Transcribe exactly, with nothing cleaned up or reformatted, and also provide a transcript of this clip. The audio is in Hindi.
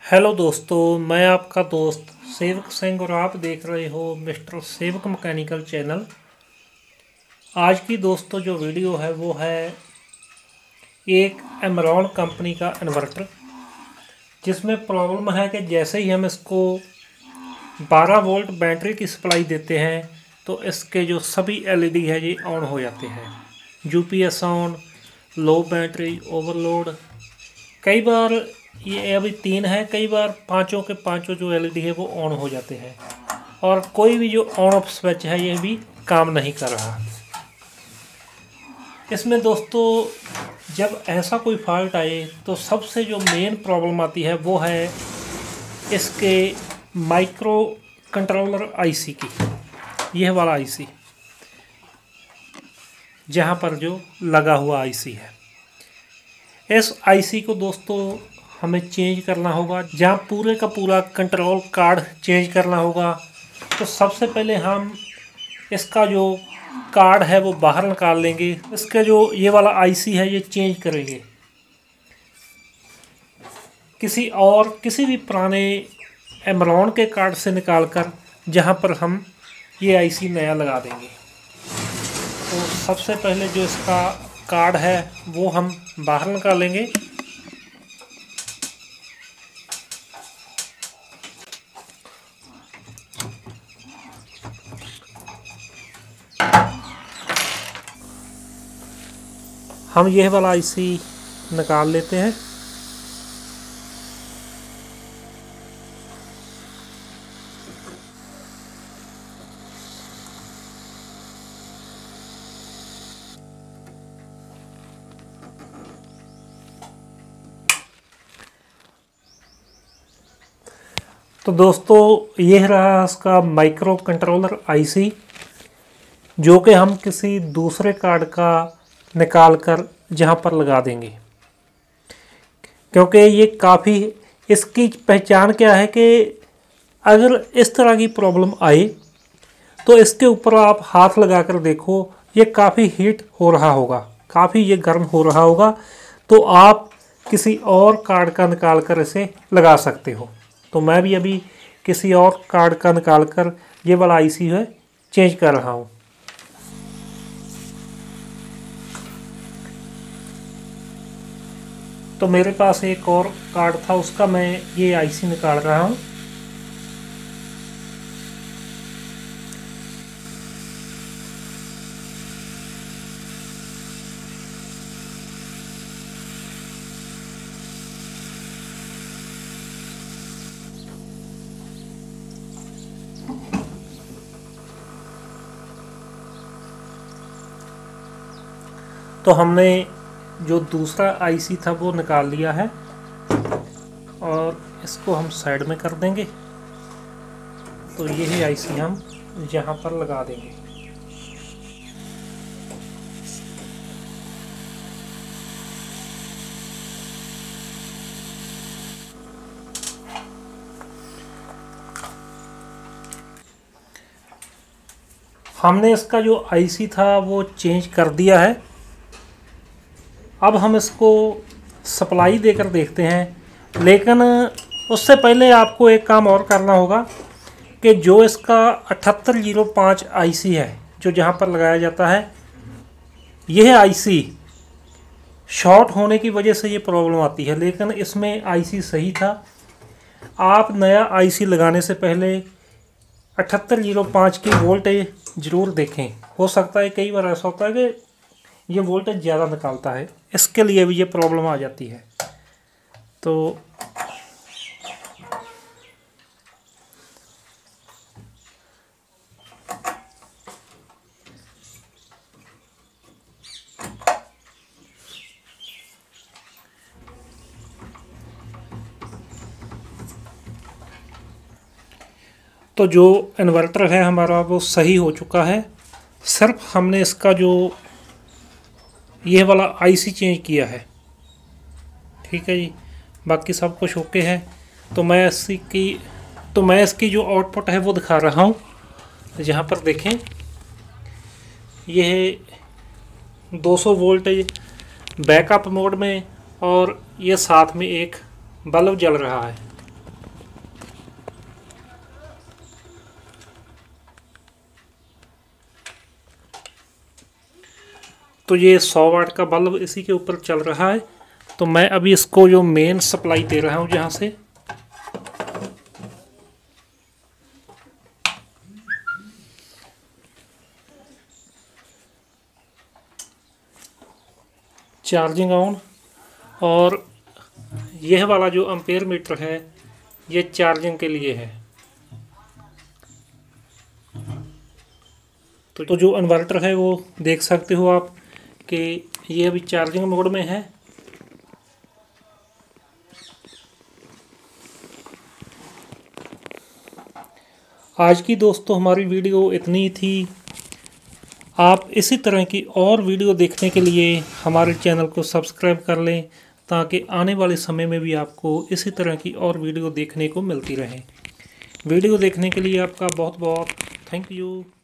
हेलो दोस्तों, मैं आपका दोस्त सेवक सिंह और आप देख रहे हो मिस्टर सेवक मैकेनिकल चैनल। आज की दोस्तों जो वीडियो है वो है एक एमरॉन कंपनी का इन्वर्टर, जिसमें प्रॉब्लम है कि जैसे ही हम इसको बारह वोल्ट बैटरी की सप्लाई देते हैं तो इसके जो सभी एलईडी है ये ऑन हो जाते हैं। UPS on, low battery, overload. कई बार ये अभी तीन है, कई बार पांचों के पांचों जो एलईडी है वो ऑन हो जाते हैं और कोई भी जो ऑन ऑफ स्विच है ये भी काम नहीं कर रहा। इसमें दोस्तों जब ऐसा कोई फॉल्ट आए तो सबसे जो मेन प्रॉब्लम आती है वो है इसके माइक्रो कंट्रोलर आईसी की। यह वाला आईसी जहाँ पर जो लगा हुआ आईसी है, इस आईसी को दोस्तों हमें चेंज करना होगा। जहाँ पूरे का पूरा कंट्रोल कार्ड चेंज करना होगा तो सबसे पहले हम इसका जो कार्ड है वो बाहर निकाल लेंगे। इसका जो ये वाला आईसी है ये चेंज करेंगे, किसी और किसी भी पुराने एमरॉन के कार्ड से निकालकर, जहाँ पर हम ये आईसी नया लगा देंगे। तो सबसे पहले जो इसका कार्ड है वो हम बाहर निकालेंगे। हम यह वाला आईसी निकाल लेते हैं। तो दोस्तों यह रहा इसका माइक्रो कंट्रोलर आईसी, जो कि हम किसी दूसरे कार्ड का निकाल कर जहाँ पर लगा देंगे। क्योंकि ये काफ़ी, इसकी पहचान क्या है कि अगर इस तरह की प्रॉब्लम आए तो इसके ऊपर आप हाथ लगा कर देखो, ये काफ़ी हीट हो रहा होगा, काफ़ी ये गर्म हो रहा होगा। तो आप किसी और कार्ड का निकाल कर इसे लगा सकते हो। तो मैं भी अभी किसी और कार्ड का निकाल कर ये वाला आईसी है चेंज कर रहा हूँ। तो मेरे पास एक और कार्ड था, उसका मैं ये आईसी निकाल रहा हूँ। तो हमने जो दूसरा आईसी था वो निकाल लिया है और इसको हम साइड में कर देंगे। तो यही आईसी हम यहाँ पर लगा देंगे। हमने इसका जो आईसी था वो चेंज कर दिया है। अब हम इसको सप्लाई देकर देखते हैं, लेकिन उससे पहले आपको एक काम और करना होगा कि जो इसका अठहत्तर जीरो पाँच आईसी है जो जहाँ पर लगाया जाता है, यह आईसी शॉर्ट होने की वजह से ये प्रॉब्लम आती है। लेकिन इसमें आईसी सही था। आप नया आईसी लगाने से पहले अठहत्तर जीरो पाँच की वोल्टेज ज़रूर देखें। हो सकता है कई बार ऐसा होता है कि ये वोल्टेज ज़्यादा निकालता है, इसके लिए भी ये प्रॉब्लम आ जाती है। तो तो जो इन्वर्टर है हमारा वो सही हो चुका है। सिर्फ हमने इसका जो यह वाला आईसी चेंज किया है, ठीक है जी। बाकी सब कुछ ओके है। तो मैं इसकी की तो मैं इसकी जो आउटपुट है वो दिखा रहा हूँ। यहाँ पर देखें, यह दो सौ वोल्टेज बैकअप मोड में और ये साथ में एक बल्ब जल रहा है। तो ये सौ वाट का बल्ब इसी के ऊपर चल रहा है। तो मैं अभी इसको जो मेन सप्लाई दे रहा हूँ जहाँ से, चार्जिंग ऑन, और यह वाला जो एम्पेयर मीटर है ये चार्जिंग के लिए है। तो, तो जो इन्वर्टर है वो देख सकते हो आप कि ये अभी चार्जिंग मोड में है। आज की दोस्तों हमारी वीडियो इतनी ही थी। आप इसी तरह की और वीडियो देखने के लिए हमारे चैनल को सब्सक्राइब कर लें, ताकि आने वाले समय में भी आपको इसी तरह की और वीडियो देखने को मिलती रहे। वीडियो देखने के लिए आपका बहुत बहुत थैंक यू।